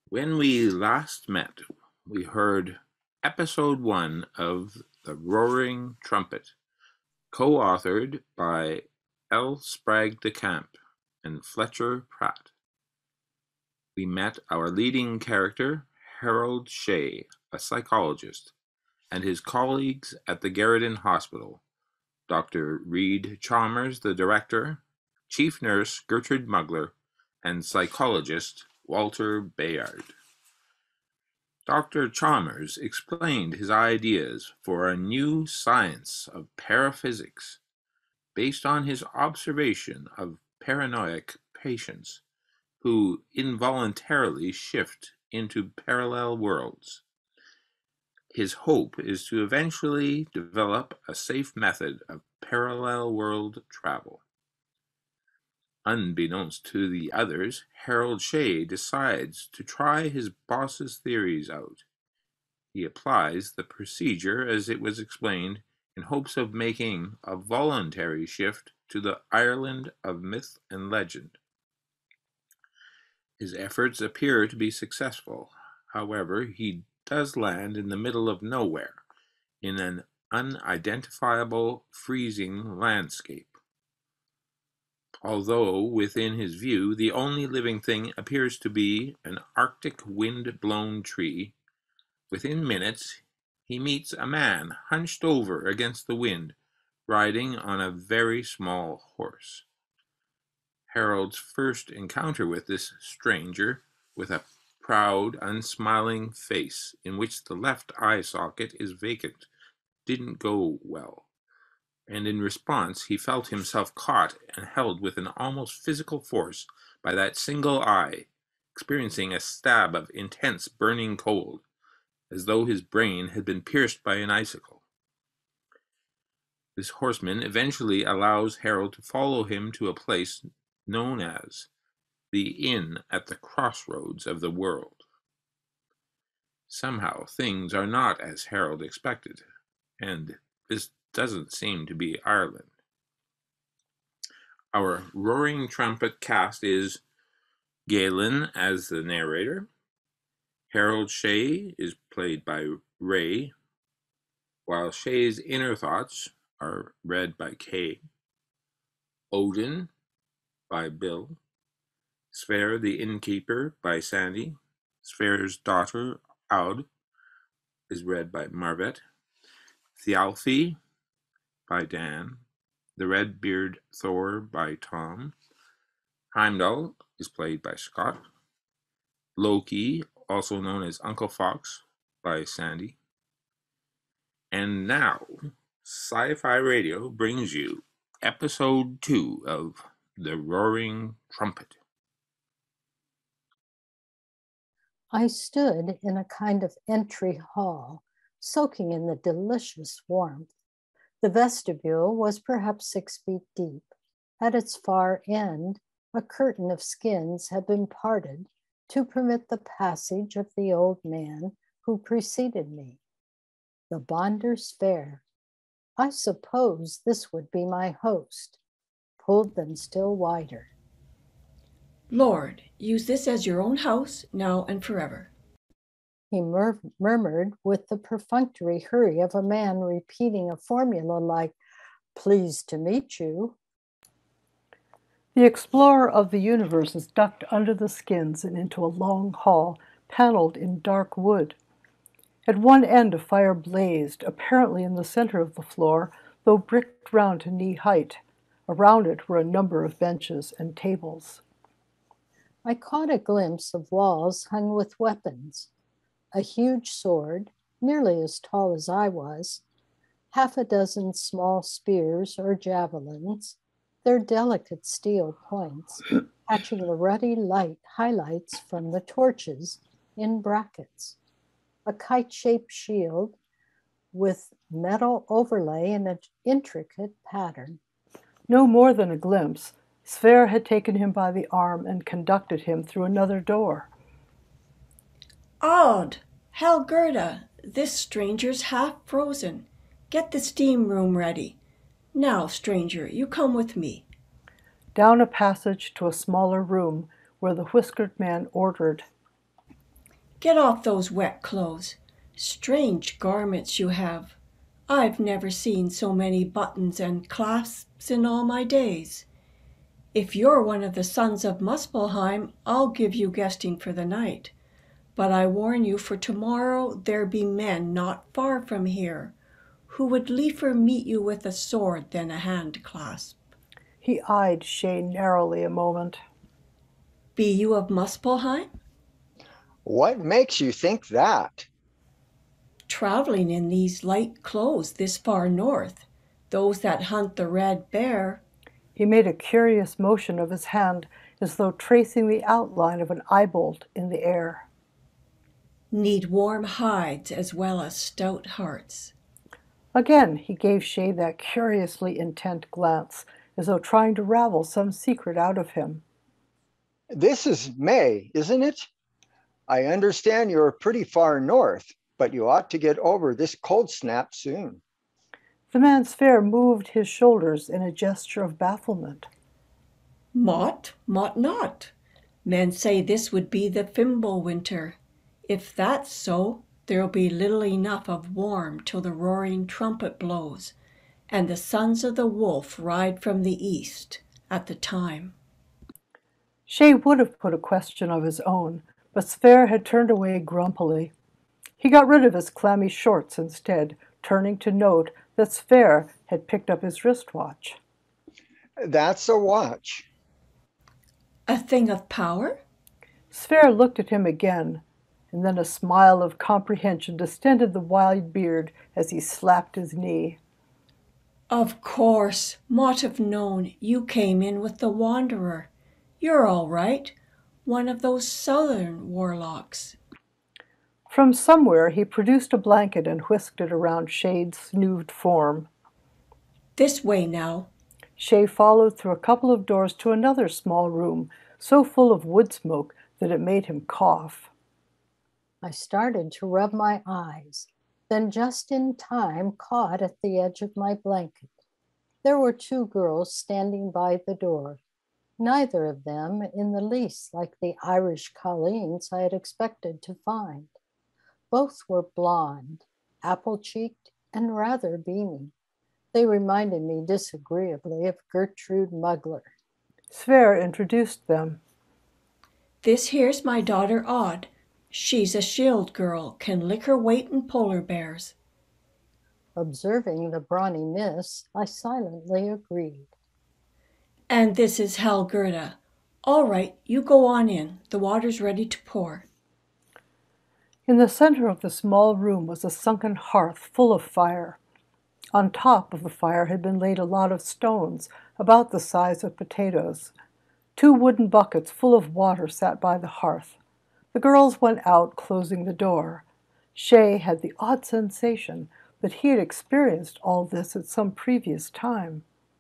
When we last met, we heard episode 1 of The Roaring Trumpet, co-authored by L. Sprague de Camp and Fletcher Pratt. We met our leading character, Harold Shea, a psychologist, and his colleagues at the Garrison Hospital, Dr. Reed Chalmers, the director, chief nurse Gertrude Mugler, and psychologist Walter Bayard. Dr. Chalmers explained his ideas for a new science of paraphysics based on his observation of paranoid patients who involuntarily shift into parallel worlds. His hope is to eventually develop a safe method of parallel world travel. Unbeknownst to the others, Harold Shea decides to try his boss's theories out. He applies the procedure as it was explained in hopes of making a voluntary shift to the Ireland of myth and legend. His efforts appear to be successful. However, he does land in the middle of nowhere, in an unidentifiable, freezing landscape. Although, within his view, the only living thing appears to be an Arctic wind-blown tree, within minutes he meets a man hunched over against the wind, riding on a very small horse. Harold's first encounter with this stranger, with a proud, unsmiling face in which the left eye socket is vacant, didn't go well, and in response he felt himself caught and held with an almost physical force by that single eye, experiencing a stab of intense burning cold, as though his brain had been pierced by an icicle. This horseman eventually allows Harold to follow him to a place known as the Inn at the Crossroads of the World. Somehow things are not as Harold expected, and this doesn't seem to be Ireland. Our Roaring Trumpet cast is Galen as the narrator. Harold Shea is played by Ray, while Shea's inner thoughts are read by Kay. Odin by Bill. Sverre the Innkeeper by Sandy. Sverre's daughter, Aud, is read by Marvet. Thialfi by Dan. The Red-Beard Thor by Tom. Heimdall is played by Scott. Loki, also known as Uncle Fox, by Sandy. And now, Sci-Fi Radio brings you episode 2 of The Roaring Trumpet. I stood in a kind of entry hall, soaking in the delicious warmth. The vestibule was perhaps 6 feet deep. At its far end, a curtain of skins had been parted to permit the passage of the old man who preceded me. The Bonders Fair. I suppose this would be my host, pulled them still wider. Lord, use this as your own house, now and forever. He murmured with the perfunctory hurry of a man repeating a formula like, "Pleased to meet you." The explorer of the universe is ducked under the skins and into a long hall, paneled in dark wood. At one end a fire blazed, apparently in the center of the floor, though bricked round to knee-height. Around it were a number of benches and tables. I caught a glimpse of walls hung with weapons. A huge sword, nearly as tall as I was, half a dozen small spears or javelins, their delicate steel points catching the ruddy light highlights from the torches in brackets. A kite-shaped shield with metal overlay in an intricate pattern. No more than a glimpse. Sverre had taken him by the arm and conducted him through another door. Aud, Helgerda, this stranger's half frozen. Get the steam room ready. Now, stranger, you come with me. Down a passage to a smaller room where the whiskered man ordered. Get off those wet clothes. Strange garments you have. I've never seen so many buttons and clasps in all my days. If you're one of the sons of Muspelheim, I'll give you guesting for the night. But I warn you, for tomorrow there be men not far from here, who would liefer meet you with a sword than a hand clasp. He eyed Shay narrowly a moment. Be you of Muspelheim? What makes you think that? Traveling in these light clothes this far north, those that hunt the red bear. He made a curious motion of his hand, as though tracing the outline of an eyebolt in the air. Need warm hides as well as stout hearts. Again he gave Shay that curiously intent glance, as though trying to ravel some secret out of him. This is May, isn't it? I understand you're pretty far north, but you ought to get over this cold snap soon. The man Sverre moved his shoulders in a gesture of bafflement. Mott not. Men say this would be the Fimble winter. If that's so, there'll be little enough of warm till the roaring trumpet blows, and the sons of the wolf ride from the east at the time. Shay would have put a question of his own, but Sverre had turned away grumpily. He got rid of his clammy shorts instead, turning to note that Sverre had picked up his wristwatch. That's a watch. A thing of power? Sverre looked at him again, and then a smile of comprehension distended the wide beard as he slapped his knee. Of course, Mott have known you came in with the Wanderer. You're all right, one of those southern warlocks. From somewhere he produced a blanket and whisked it around Shay's snooved form. This way now. Shay followed through a couple of doors to another small room, so full of wood smoke that it made him cough. I started to rub my eyes, then just in time caught at the edge of my blanket. There were two girls standing by the door, neither of them in the least like the Irish colleens I had expected to find. Both were blonde, apple-cheeked, and rather beamy. They reminded me disagreeably of Gertrude Mugler. Sverre introduced them. This here's my daughter Odd. She's a shield girl, can lick her weight in polar bears. Observing the brawny miss, I silently agreed. And this is Helgerda. All right, you go on in. The water's ready to pour. In the center of the small room was a sunken hearth full of fire. On top of the fire had been laid a lot of stones, about the size of potatoes. Two wooden buckets full of water sat by the hearth. The girls went out, closing the door. Shay had the odd sensation that he had experienced all this at some previous time.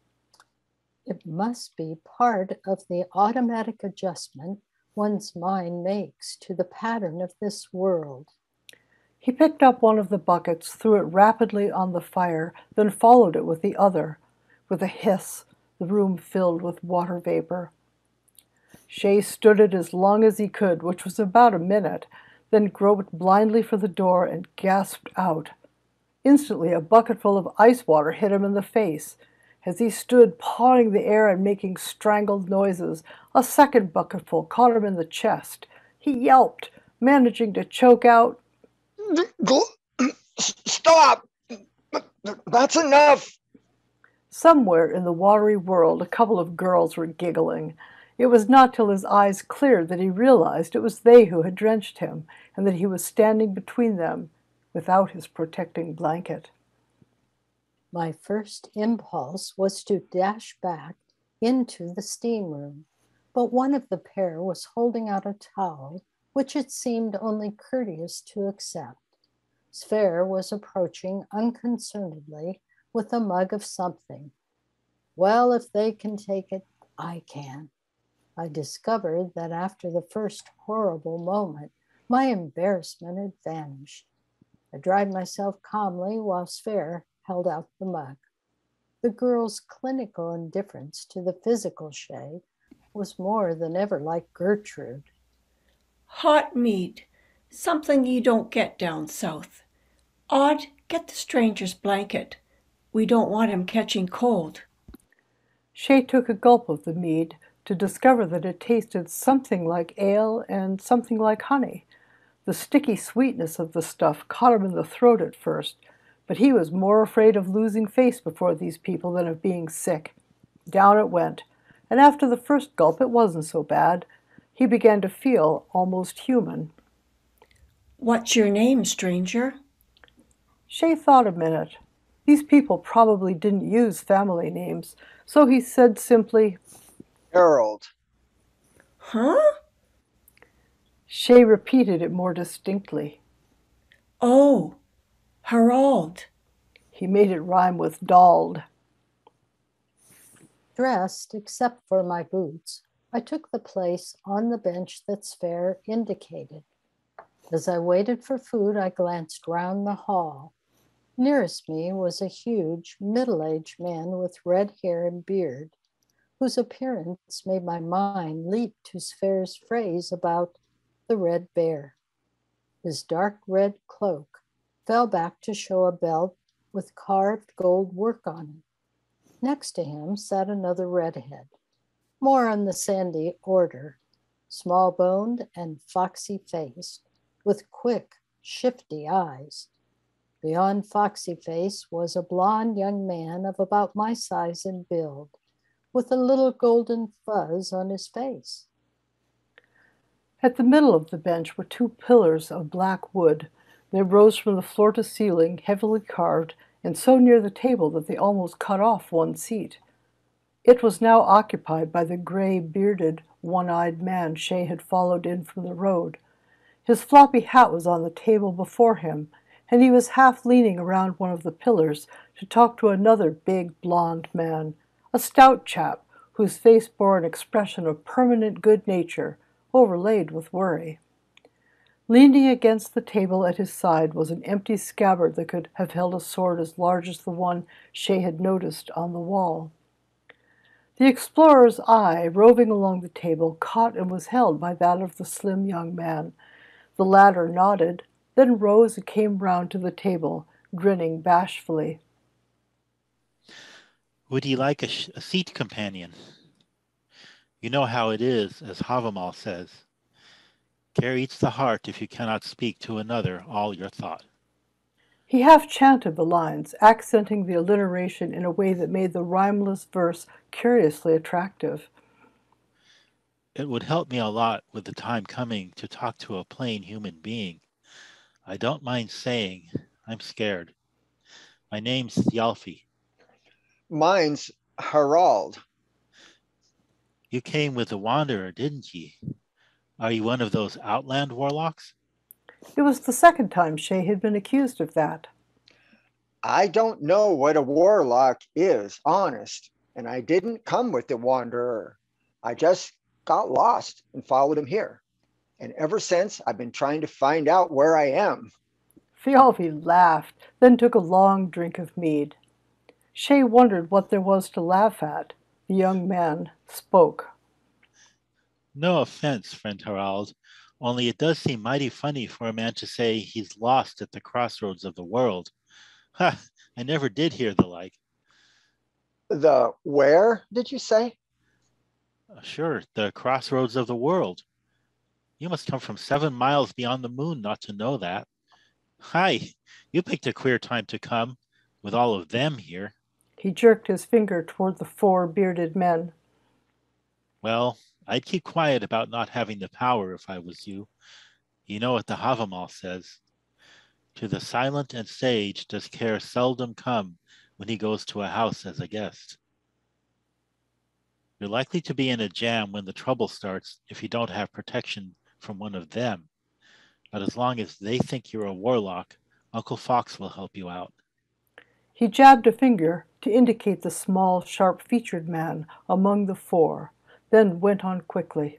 It must be part of the automatic adjustment one's mind makes to the pattern of this world. He picked up one of the buckets, threw it rapidly on the fire, then followed it with the other. With a hiss, the room filled with water vapor. Shay stood it as long as he could, which was about a minute, then groped blindly for the door and gasped out. Instantly, a bucketful of ice water hit him in the face. As he stood pawing the air and making strangled noises, a second bucketful caught him in the chest. He yelped, managing to choke out, Stop! That's enough! Somewhere in the watery world, a couple of girls were giggling. It was not till his eyes cleared that he realized it was they who had drenched him, and that he was standing between them without his protecting blanket. My first impulse was to dash back into the steam room, but one of the pair was holding out a towel, which it seemed only courteous to accept. Sverre was approaching unconcernedly with a mug of something. Well, if they can take it, I can. I discovered that after the first horrible moment, my embarrassment had vanished. I dried myself calmly while Sverre held out the mug. The girl's clinical indifference to the physical Shay was more than ever like Gertrude. Hot mead. Something you don't get down south. Odd, get the stranger's blanket. We don't want him catching cold. Shay took a gulp of the mead to discover that it tasted something like ale and something like honey. The sticky sweetness of the stuff caught him in the throat at first, but he was more afraid of losing face before these people than of being sick. Down it went, and after the first gulp it wasn't so bad. He began to feel almost human. What's your name, stranger? Shay thought a minute. These people probably didn't use family names, so he said simply, Harold. Huh? Shay repeated it more distinctly. Oh, Harold. He made it rhyme with dald. Dressed, except for my boots, I took the place on the bench that Sverre indicated. As I waited for food, I glanced round the hall. Nearest me was a huge, middle-aged man with red hair and beard, whose appearance made my mind leap to Sverre's phrase about the red bear. His dark red cloak fell back to show a belt with carved gold work on it. Next to him sat another redhead, more on the sandy order, small-boned and foxy-faced, with quick, shifty eyes. Beyond foxy face was a blond young man of about my size and build, with a little golden fuzz on his face. At the middle of the bench were two pillars of black wood. They rose from the floor to ceiling, heavily carved, and so near the table that they almost cut off one seat. It was now occupied by the gray, bearded, one-eyed man Shay had followed in from the road. His floppy hat was on the table before him, and he was half leaning around one of the pillars to talk to another big, blond man, a stout chap whose face bore an expression of permanent good nature, overlaid with worry. Leaning against the table at his side was an empty scabbard that could have held a sword as large as the one Shay had noticed on the wall. The explorer's eye, roving along the table, caught and was held by that of the slim young man. The latter nodded, then rose and came round to the table, grinning bashfully. Would ye like a seat, companion? You know how it is, as Havamal says. Care eats the heart if you cannot speak to another all your thought. He half chanted the lines, accenting the alliteration in a way that made the rhymeless verse curiously attractive. It would help me a lot with the time coming to talk to a plain human being. I don't mind saying I'm scared. My name's Thialfi. Mine's Harald. You came with the Wanderer, didn't ye? Are you one of those outland warlocks? It was the second time Shay had been accused of that. I don't know what a warlock is, honest, and I didn't come with the Wanderer. I just got lost and followed him here. And ever since, I've been trying to find out where I am. Thialfi laughed, then took a long drink of mead. Shay wondered what there was to laugh at. The young man spoke. No offense, friend Harald, only it does seem mighty funny for a man to say he's lost at the crossroads of the world. Ha! I never did hear the like. The where, did you say? Sure, the crossroads of the world. You must come from 7 miles beyond the moon not to know that. Hi, you picked a queer time to come, with all of them here. He jerked his finger toward the 4 bearded men. Well, I'd keep quiet about not having the power if I was you. You know what the Havamal says. To the silent and sage does care seldom come when he goes to a house as a guest. You're likely to be in a jam when the trouble starts if you don't have protection from one of them. But as long as they think you're a warlock, Uncle Fox will help you out. He jabbed a finger to indicate the small, sharp-featured man among the 4, then went on quickly.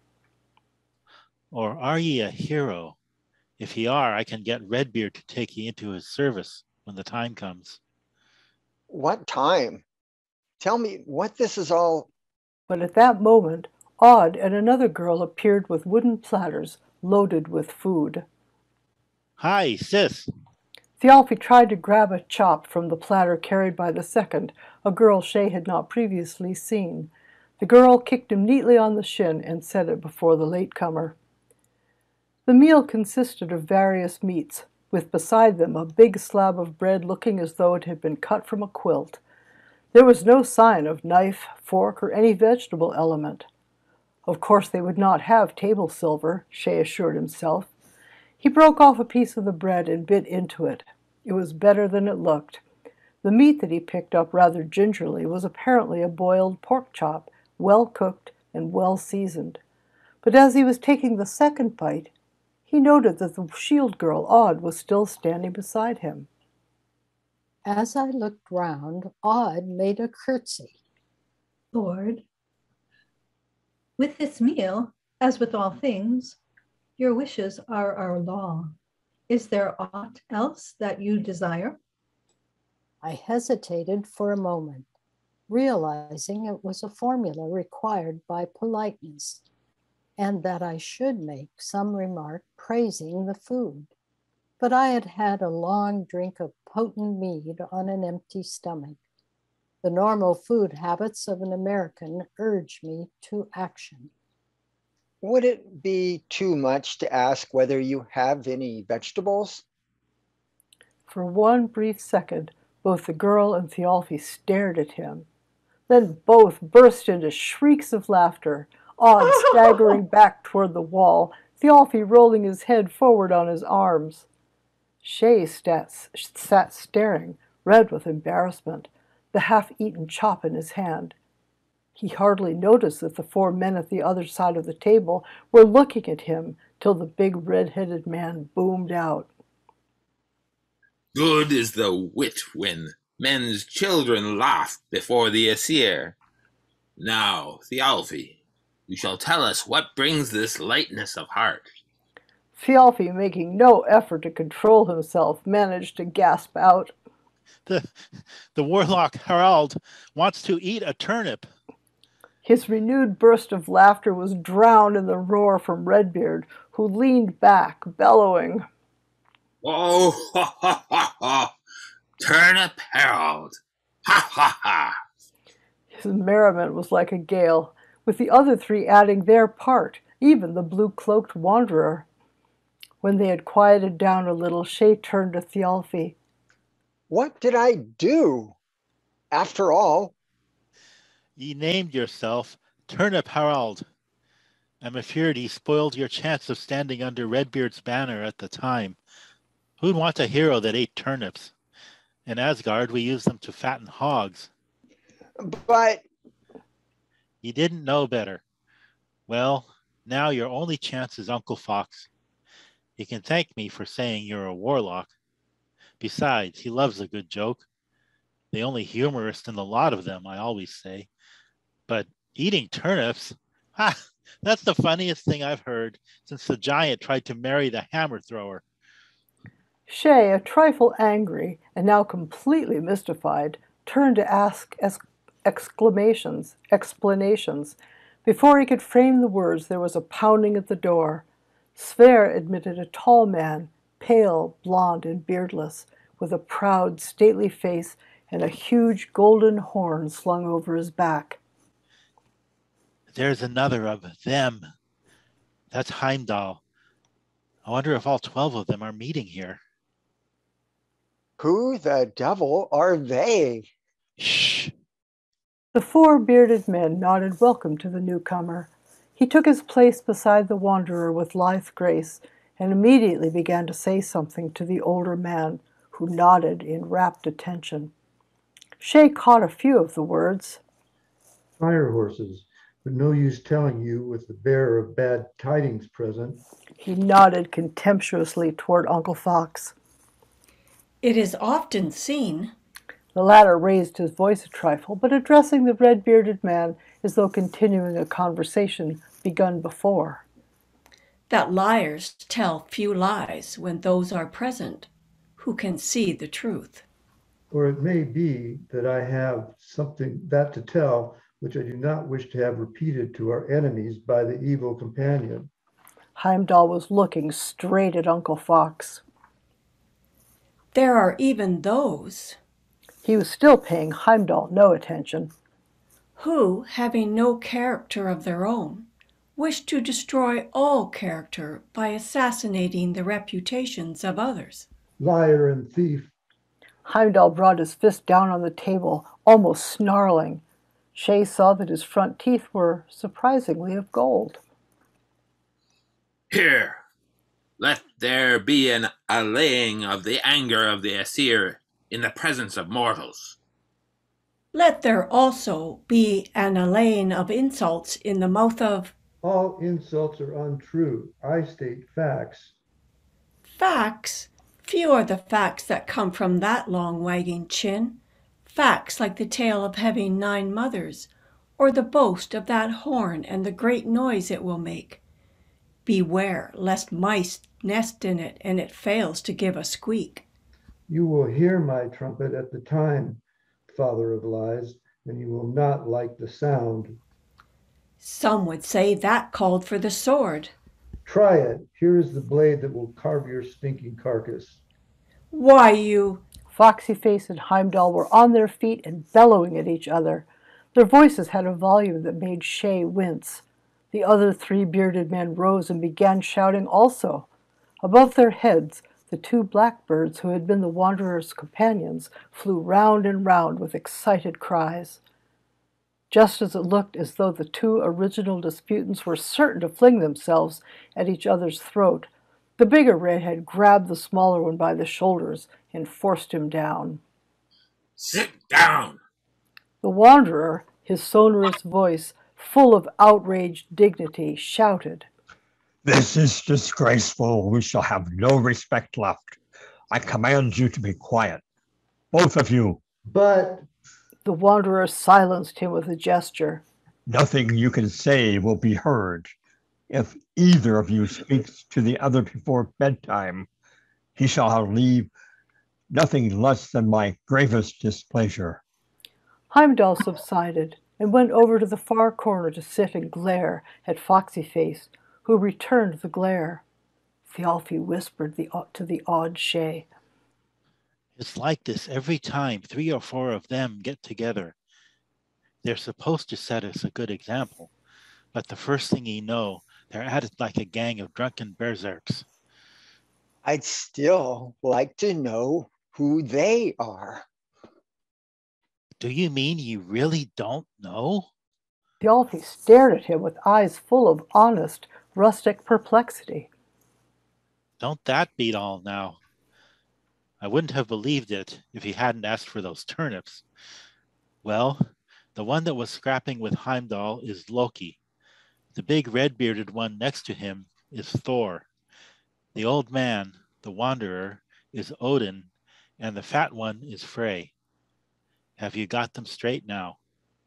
Or are ye a hero? If ye are, I can get Redbeard to take ye into his service when the time comes. What time? Tell me what this is all. But at that moment, Odd and another girl appeared with wooden platters loaded with food. Hi, sis. Thialfi tried to grab a chop from the platter carried by the second, a girl Shay had not previously seen. The girl kicked him neatly on the shin and set it before the latecomer. The meal consisted of various meats, with beside them a big slab of bread looking as though it had been cut from a quilt. There was no sign of knife, fork, or any vegetable element. Of course they would not have table silver, Shay assured himself. He broke off a piece of the bread and bit into it. It was better than it looked. The meat that he picked up rather gingerly was apparently a boiled pork chop, well cooked and well seasoned. But as he was taking the second bite, he noted that the shield girl, Odd, was still standing beside him. As I looked round, Odd made a curtsy. Lord, with this meal, as with all things, your wishes are our law. Is there aught else that you desire? I hesitated for a moment, realizing it was a formula required by politeness, and that I should make some remark praising the food. But I had had a long drink of potent mead on an empty stomach. The normal food habits of an American urged me to action. Would it be too much to ask whether you have any vegetables? For one brief second, both the girl and Thialfi stared at him. Then both burst into shrieks of laughter, Odd staggering back toward the wall, Thialfi rolling his head forward on his arms. Shay sat staring, red with embarrassment, the half-eaten chop in his hand. He hardly noticed that the four men at the other side of the table were looking at him till the big red-headed man boomed out. Good is the wit when men's children laugh before the Aesir. Now, Thialfi, you shall tell us what brings this lightness of heart. Thialfi, making no effort to control himself, managed to gasp out, The warlock Harald wants to eat a turnip. His renewed burst of laughter was drowned in the roar from Redbeard, who leaned back, bellowing, Oh, ha, ha, ha, ha! Turnip Harold! Ha, ha, ha! His merriment was like a gale, with the other three adding their part, even the blue-cloaked wanderer. When they had quieted down a little, Shay turned to Thialfi. What did I do? After all, Ye named yourself Turnip Harald. I'm afeard ye spoiled your chance of standing under Redbeard's banner at the time. Who'd want a hero that ate turnips? In Asgard, we use them to fatten hogs. but Ye didn't know better. Well, now your only chance is Uncle Fox. You can thank me for saying you're a warlock. Besides, he loves a good joke. The only humorist in the lot of them, I always say. But eating turnips, ha! That's the funniest thing I've heard since the giant tried to marry the hammer thrower. Shay, a trifle angry and now completely mystified, turned to ask explanations. Before he could frame the words, there was a pounding at the door. Sverre admitted a tall man, pale, blond, and beardless, with a proud, stately face and a huge golden horn slung over his back. There's another of them. That's Heimdall. I wonder if all 12 of them are meeting here. who the devil are they? Shh. The four bearded men nodded welcome to the newcomer. He took his place beside the wanderer with lithe grace and immediately began to say something to the older man, who nodded in rapt attention. Shay caught a few of the words. Fire horses, but no use telling you with the bearer of bad tidings present. He nodded contemptuously toward Uncle Fox. It is often seen. The latter raised his voice a trifle, but addressing the red-bearded man as though continuing a conversation begun before. That liars tell few lies when those are present who can see the truth. Or it may be that I have something that to tell which I do not wish to have repeated to our enemies by the evil companion. Heimdall was looking straight at Uncle Fox. There are even those He was still paying Heimdall no attention. who, having no character of their own, wish to destroy all character by assassinating the reputations of others. Liar and thief. Heimdall brought his fist down on the table, almost snarling. Shay saw that his front teeth were surprisingly of gold. Here, let there be an allaying of the anger of the Aesir in the presence of mortals. Let there also be an allaying of insults in the mouth of All insults are untrue. I state facts. facts. Few are the facts that come from that long wagging chin. Facts like the tale of having 9 mothers, or the boast of that horn and the great noise it will make. Beware lest mice nest in it and it fails to give a squeak. You will hear my trumpet at the time, father of lies, and you will not like the sound. Some would say that called for the sword. Try it. Here is the blade that will carve your stinking carcass. Why, you... Foxy Face and Heimdall were on their feet and bellowing at each other. Their voices had a volume that made Shay wince. The other 3 bearded men rose and began shouting also. Above their heads, the 2 blackbirds who had been the wanderers' companions flew round and round with excited cries. Just as it looked as though the 2 original disputants were certain to fling themselves at each other's throat, the bigger redhead grabbed the smaller one by the shoulders and forced him down. Sit down! The wanderer, his sonorous voice full of outraged dignity, shouted, This is disgraceful. We shall have no respect left. I command you to be quiet, both of you. But The wanderer silenced him with a gesture. Nothing you can say will be heard. If either of you speaks to the other before bedtime, he shall leave nothing less than my gravest displeasure. Heimdall subsided and went over to the far corner to sit and glare at Foxy Face, who returned the glare. Thialfi whispered to the awed Shay, It's like this every time 3 or 4 of them get together. They're supposed to set us a good example, but the first thing you know, they're at it like a gang of drunken berserks. I'd still like to know who they are. Do you mean you really don't know? Thialfi stared at him with eyes full of honest, rustic perplexity. Don't that beat all now? I wouldn't have believed it if he hadn't asked for those turnips. Well, the one that was scrapping with Heimdall is Loki. The big red-bearded one next to him is Thor. The old man, the wanderer, is Odin, and the fat one is Frey. Have you got them straight now?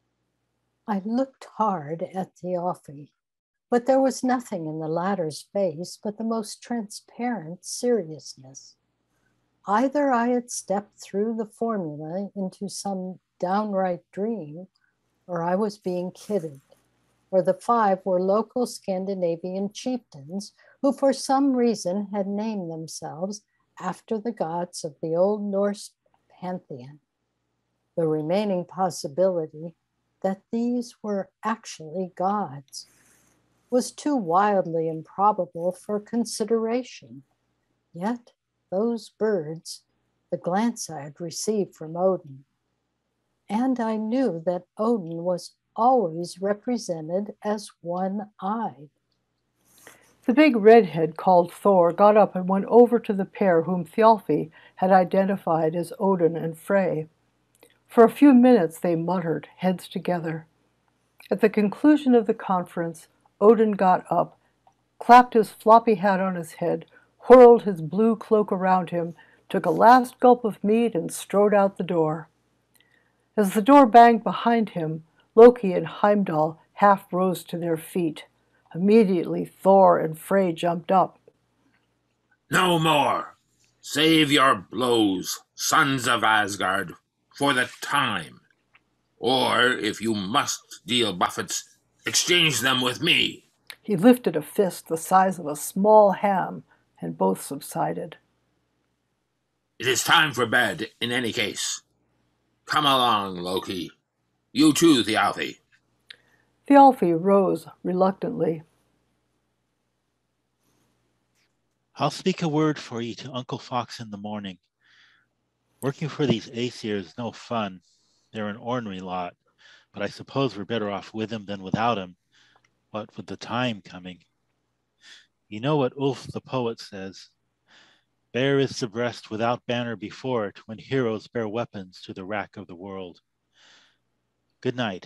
I looked hard at Thialfi, but there was nothing in the latter's face but the most transparent seriousness. Either I had stepped through the formula into some downright dream, or I was being kidded, or the 5 were local Scandinavian chieftains who for some reason had named themselves after the gods of the Old Norse pantheon. The remaining possibility that these were actually gods was too wildly improbable for consideration. Yet those birds, the glance I had received from Odin, and I knew that Odin was always represented as one-eyed. The big redhead called Thor got up and went over to the pair whom Thialfi had identified as Odin and Frey. For a few minutes they muttered, heads together. At the conclusion of the conference, Odin got up, clapped his floppy hat on his head, whirled his blue cloak around him, took a last gulp of mead, and strode out the door. As the door banged behind him, Loki and Heimdall half rose to their feet. Immediately, Thor and Frey jumped up. No more. Save your blows, sons of Asgard, for the time. Or, if you must deal buffets, exchange them with me. He lifted a fist the size of a small ham, and both subsided. It is time for bed, in any case. Come along, Loki. You too, Thialfi. Thialfi rose reluctantly. I'll speak a word for you to Uncle Fox in the morning. Working for these Aesir is no fun. They're an ornery lot, but I suppose we're better off with him than without him, what with the time coming. You know what Ulf the poet says, bare is the breast without banner before it when heroes bear weapons to the rack of the world. Good night.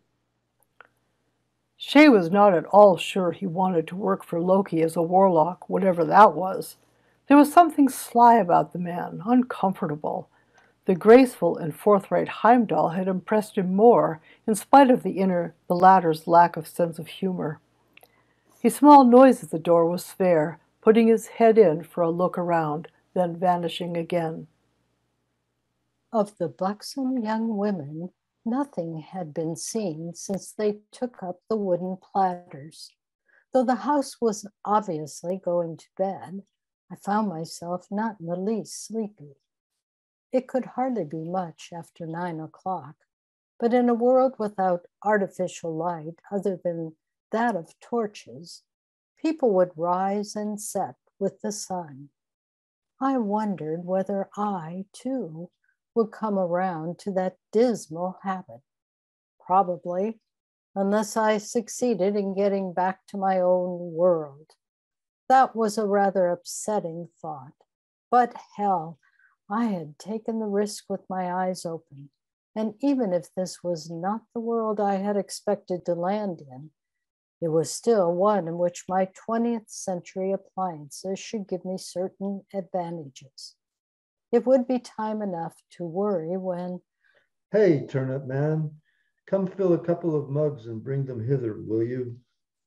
Shay was not at all sure he wanted to work for Loki as a warlock, whatever that was. There was something sly about the man, uncomfortable. The graceful and forthright Heimdall had impressed him more, in spite of the latter's lack of sense of humor. A small noise at the door was Sverre, putting his head in for a look around, then vanishing again. Of the buxom young women, nothing had been seen since they took up the wooden platters. Though the house was obviously going to bed, I found myself not in the least sleepy. It could hardly be much after 9 o'clock, but in a world without artificial light other than that of torches, people would rise and set with the sun. I wondered whether I, too, would come around to that dismal habit. Probably, unless I succeeded in getting back to my own world. That was a rather upsetting thought, but hell, I had taken the risk with my eyes open, and even if this was not the world I had expected to land in, it was still one in which my 20th century appliances should give me certain advantages. It would be time enough to worry when... Hey, Turnip Man, come fill a couple of mugs and bring them hither, will you?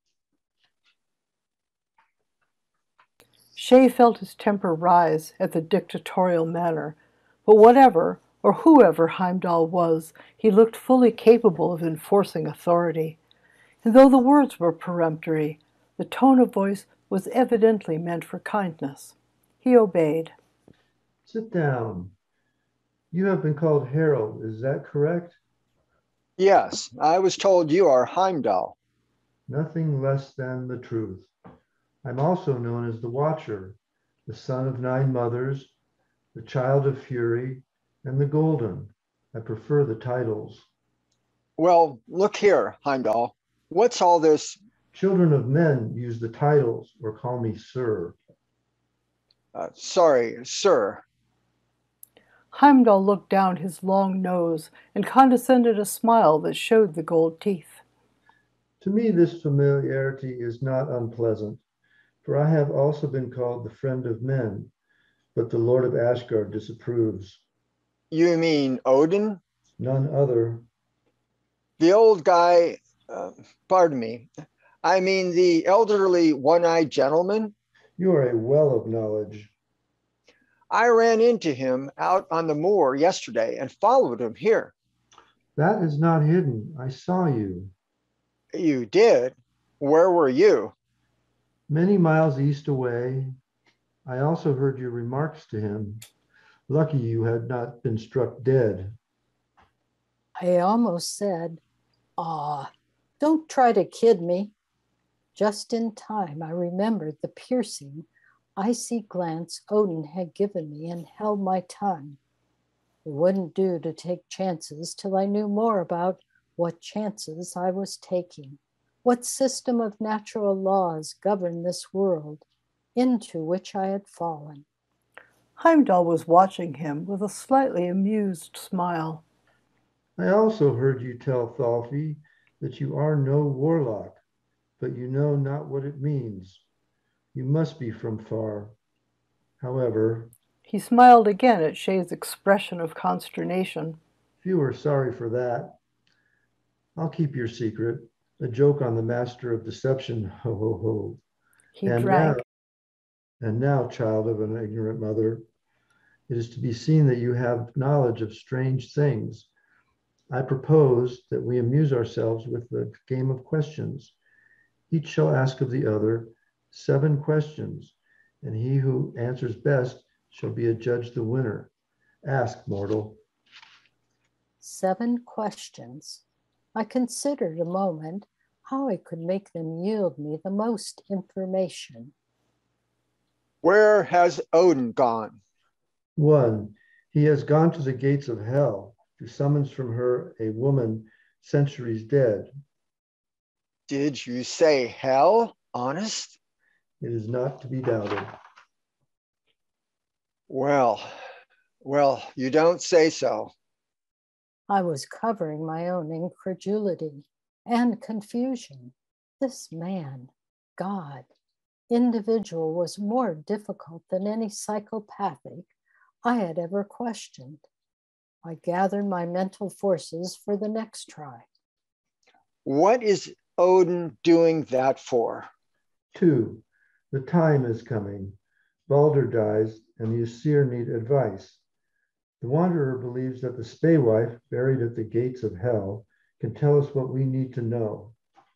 Shay felt his temper rise at the dictatorial manner, but whatever or whoever Heimdall was, he looked fully capable of enforcing authority. And though the words were peremptory, the tone of voice was evidently meant for kindness. He obeyed. Sit down. You have been called Harold, is that correct? Yes, I was told you are Heimdall. Nothing less than the truth. I'm also known as the Watcher, the son of 9 mothers, the child of Fury, and the Golden. I prefer the titles. Well, look here, Heimdall. What's all this? Children of men use the titles or call me Sir. Sorry, sir. Heimdall looked down his long nose and condescended a smile that showed the gold teeth. To me, this familiarity is not unpleasant, for I have also been called the friend of men, but the Lord of Asgard disapproves. You mean Odin? None other. The old guy, pardon me, I mean the elderly one-eyed gentleman? You are a well of knowledge. I ran into him out on the moor yesterday and followed him here. That is not hidden. I saw you. You did? Where were you? Many miles east away. I also heard your remarks to him. Lucky you had not been struck dead. I almost said, don't try to kid me. Just in time, I remembered the piercing, icy glance Odin had given me and held my tongue. It wouldn't do to take chances till I knew more about what chances I was taking, what system of natural laws governed this world into which I had fallen. Heimdall was watching him with a slightly amused smile. I also heard you tell Thalfi that you are no warlock, but you know not what it means. You must be from far. However, he smiled again at Shay's expression of consternation. Few are sorry for that. I'll keep your secret, a joke on the master of deception, ho, ho, ho. He drank. Now, child of an ignorant mother, it is to be seen that you have knowledge of strange things. I propose that we amuse ourselves with the game of questions. Each shall ask of the other 7 questions, and he who answers best shall be adjudged the winner. Ask, mortal. 7 questions. I considered a moment how I could make them yield me the most information. Where has Odin gone? 1. He has gone to the gates of hell to summons from her a woman centuries dead. Did you say hell? Honest? It is not to be doubted. Well, you don't say so. I was covering my own incredulity and confusion. This man, God, individual was more difficult than any psychopathic I had ever questioned. I gathered my mental forces for the next try. What is Odin doing that for? 2. The time is coming. Balder dies, and the Aesir need advice. The Wanderer believes that the Spaewife, buried at the gates of hell, can tell us what we need to know.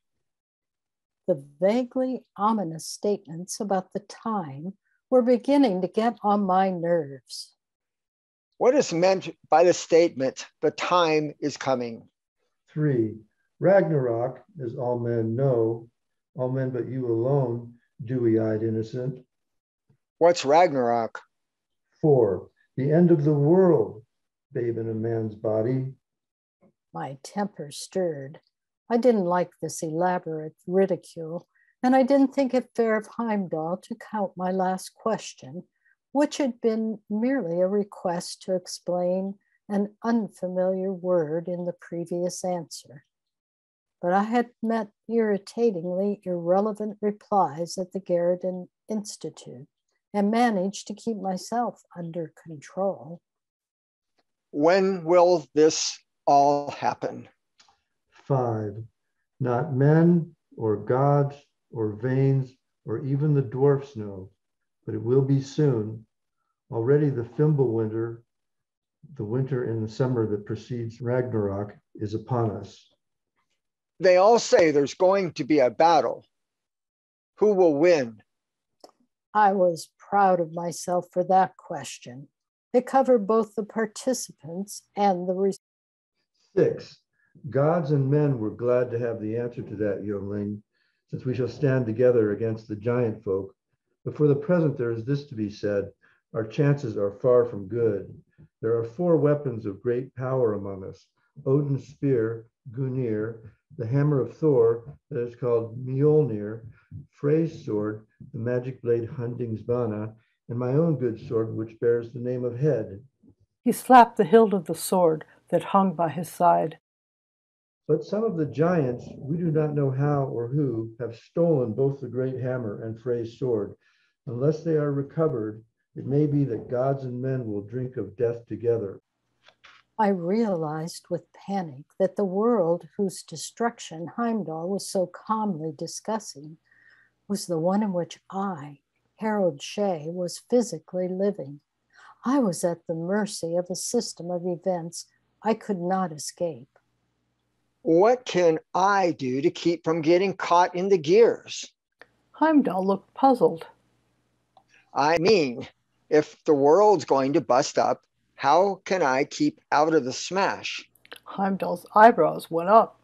The vaguely ominous statements about the time were beginning to get on my nerves. What is meant by the statement, the time is coming? 3. Ragnarok, as all men know, all men but you alone, dewy-eyed innocent. What's Ragnarok? 4. The end of the world, babe in a man's body. My temper stirred. I didn't like this elaborate ridicule, and I didn't think it fair of Heimdall to count my last question, which had been merely a request to explain an unfamiliar word in the previous answer. But I had met irritatingly irrelevant replies at the Garridan Institute and managed to keep myself under control. When will this all happen? 5. Not men or gods or Vanes or even the dwarfs know, but it will be soon. Already the Fimbulwinter, the winter and the summer that precedes Ragnarok, is upon us. They all say there's going to be a battle. Who will win? I was proud of myself for that question. It covered both the participants and the 6. Gods and men were glad to have the answer to that, youngling, since we shall stand together against the giant folk. But for the present, there is this to be said: our chances are far from good. There are 4 weapons of great power among us: Odin's spear, Gungnir, the hammer of Thor, that is called Mjolnir, Frey's sword, the magic blade Hundingsbana, and my own good sword, which bears the name of Head. He slapped the hilt of the sword that hung by his side. But some of the giants, we do not know how or who, have stolen both the great hammer and Frey's sword. Unless they are recovered, it may be that gods and men will drink of death together. I realized with panic that the world whose destruction Heimdall was so calmly discussing was the one in which I, Harold Shea, was physically living. I was at the mercy of a system of events I could not escape. What can I do to keep from getting caught in the gears? Heimdall looked puzzled. I mean, if the world's going to bust up, how can I keep out of the smash? Heimdall's eyebrows went up.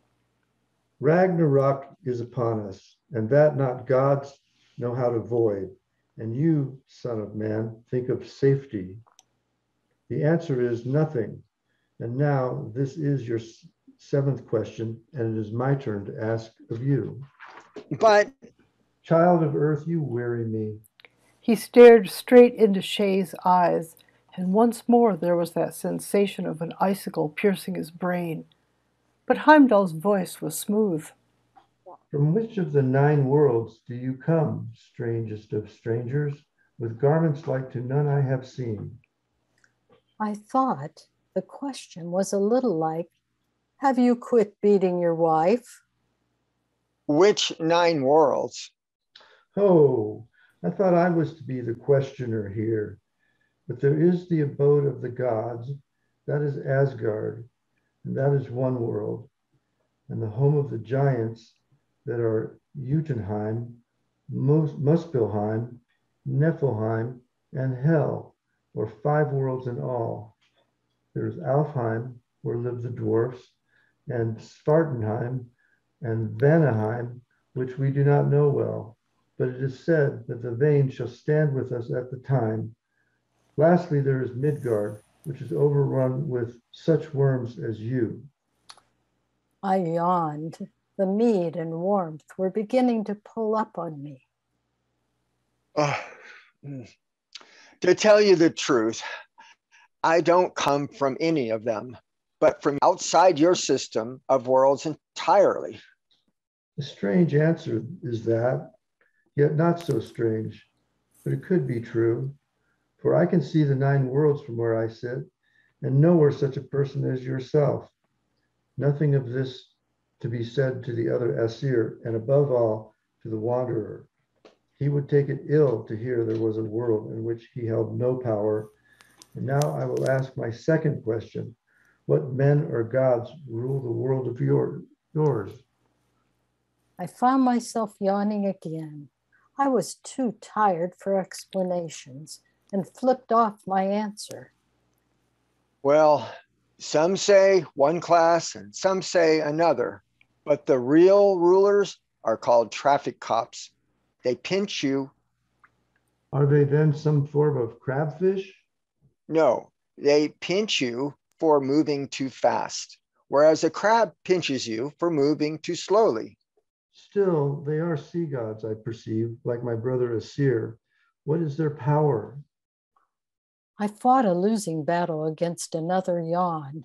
Ragnarok is upon us, and that not gods know how to void. And you, son of man, think of safety. The answer is nothing. And now this is your 7th question, and it is my turn to ask of you. But, child of earth, you weary me. He stared straight into Shay's eyes, and once more there was that sensation of an icicle piercing his brain. But Heimdall's voice was smooth. From which of the 9 worlds do you come, strangest of strangers, with garments like to none I have seen? I thought the question was a little like, have you quit beating your wife? Which 9 worlds? Oh, I thought I was to be the questioner here. But there is the abode of the gods, that is Asgard, and that is one world, and the home of the giants that are Jotunheim, Muspelheim, Niflheim, and Hell, or 5 worlds in all. There's Alfheim, where live the dwarfs, and Svartenheim and Vanaheim, which we do not know well, but it is said that the Vain shall stand with us at the time. Lastly, there is Midgard, which is overrun with such worms as you. I yawned. The mead and warmth were beginning to pull up on me. To tell you the truth, I don't come from any of them, but from outside your system of worlds entirely. A strange answer is that, yet not so strange, but it could be true. For I can see the 9 worlds from where I sit, and nowhere such a person as yourself. Nothing of this to be said to the other Aesir, and above all, to the Wanderer. He would take it ill to hear there was a world in which he held no power. And now I will ask my second question. What men or gods rule the world of yours? I found myself yawning again. I was too tired for explanations and flipped off my answer. Well, some say one class and some say another, but the real rulers are called traffic cops. They pinch you. Are they then some form of crabfish? No, they pinch you for moving too fast, whereas a crab pinches you for moving too slowly. Still, they are sea gods, I perceive, like my brother Aesir. What is their power? I fought a losing battle against another yawn.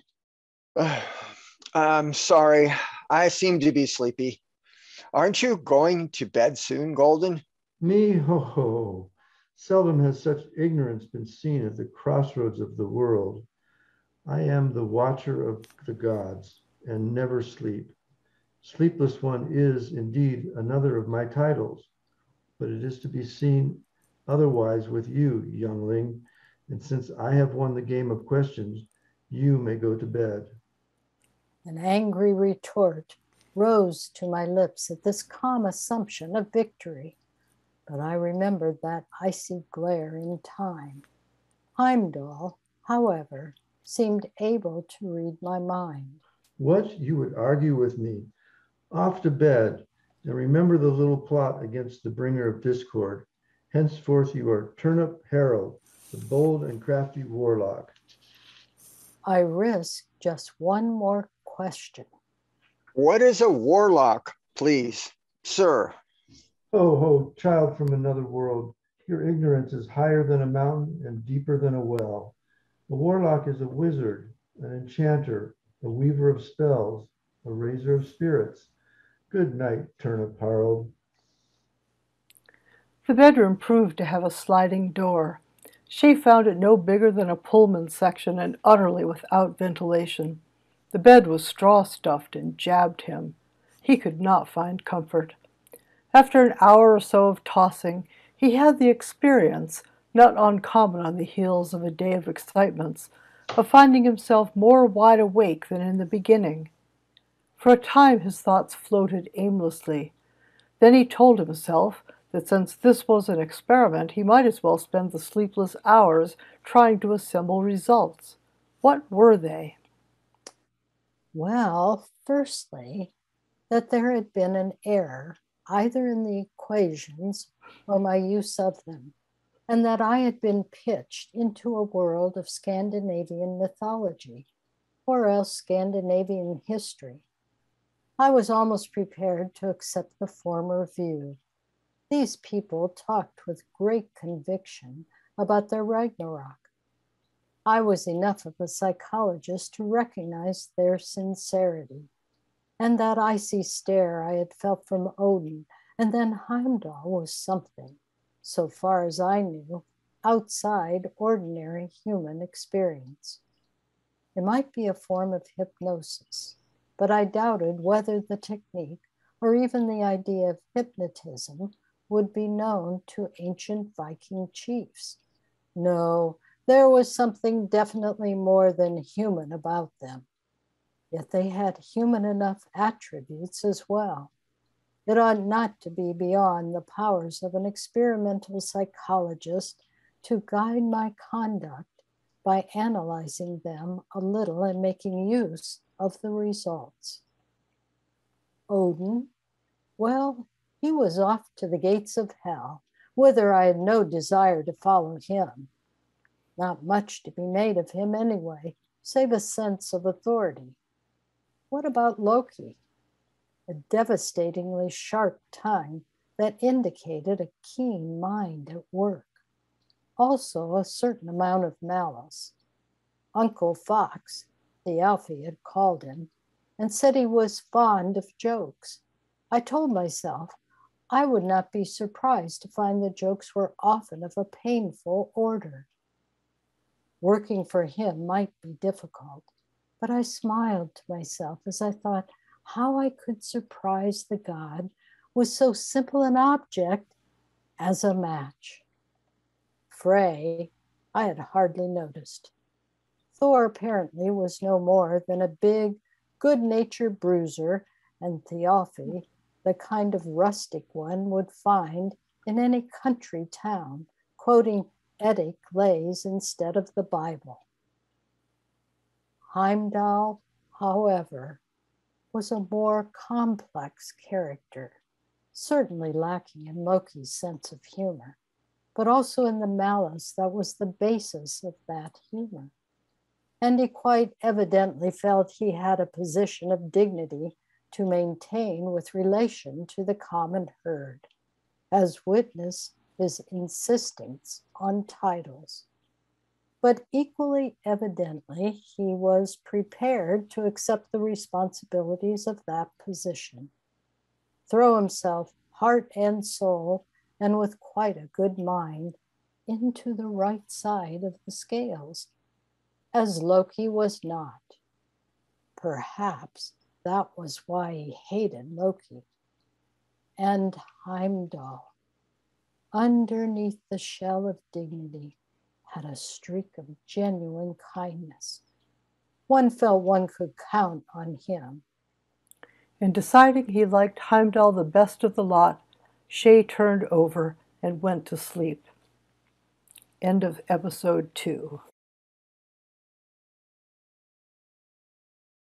I'm sorry, I seem to be sleepy. Aren't you going to bed soon, Golden? Me, ho, ho. Seldom has such ignorance been seen at the crossroads of the world. I am the watcher of the gods and never sleep. Sleepless One is indeed another of my titles, but it is to be seen otherwise with you, youngling. And since I have won the game of questions, you may go to bed. An angry retort rose to my lips at this calm assumption of victory, but I remembered that icy glare in time. Heimdall, however, seemed able to read my mind. What, you would argue with me? Off to bed, and remember the little plot against the bringer of discord. Henceforth you are Turnip Harold, the bold and crafty warlock. I risked just one more question. What is a warlock, please, sir? Ho, ho, child from another world. Your ignorance is higher than a mountain and deeper than a well. A warlock is a wizard, an enchanter, a weaver of spells, a raiser of spirits. Good night, Turnip Harold. The bedroom proved to have a sliding door. She found it no bigger than a Pullman section and utterly without ventilation. The bed was straw-stuffed and jabbed him. He could not find comfort. After an hour or so of tossing, he had the experience, not uncommon on the heels of a day of excitements, of finding himself more wide awake than in the beginning. For a time his thoughts floated aimlessly. Then he told himself that since this was an experiment, he might as well spend the sleepless hours trying to assemble results. What were they? Well, firstly, that there had been an error either in the equations or my use of them, and that I had been pitched into a world of Scandinavian mythology, or else Scandinavian history. I was almost prepared to accept the former view. These people talked with great conviction about their Ragnarok. I was enough of a psychologist to recognize their sincerity, and that icy stare I had felt from Odin and then Heimdall was something, so far as I knew, outside ordinary human experience. It might be a form of hypnosis, but I doubted whether the technique or even the idea of hypnotism would be known to ancient Viking chiefs. No, there was something definitely more than human about them. Yet they had human enough attributes as well. It ought not to be beyond the powers of an experimental psychologist to guide my conduct by analyzing them a little and making use of the results. Odin, well, he was off to the gates of hell, whither I had no desire to follow him. Not much to be made of him anyway, save a sense of authority. What about Loki? A devastatingly sharp tongue that indicated a keen mind at work. Also a certain amount of malice. Uncle Fox, the Alfie had called him, and said he was fond of jokes. I told myself I would not be surprised to find the jokes were often of a painful order. Working for him might be difficult, but I smiled to myself as I thought how I could surprise the god with so simple an object as a match. Frey, I had hardly noticed. Thor apparently was no more than a big, good-natured bruiser, and Thialfi, the kind of rustic one would find in any country town, quoting Eddic lays instead of the Bible. Heimdall, however, was a more complex character, certainly lacking in Loki's sense of humor, but also in the malice that was the basis of that humor. And he quite evidently felt he had a position of dignity to maintain with relation to the common herd, as witness his insistence on titles. But equally evidently, he was prepared to accept the responsibilities of that position, throw himself heart and soul, and with quite a good mind, into the right side of the scales, as Loki was not. Perhaps that was why he hated Loki. And Heimdall, underneath the shell of dignity, had a streak of genuine kindness. One felt one could count on him. In deciding he liked Heimdall the best of the lot, Shay turned over and went to sleep. End of episode 2.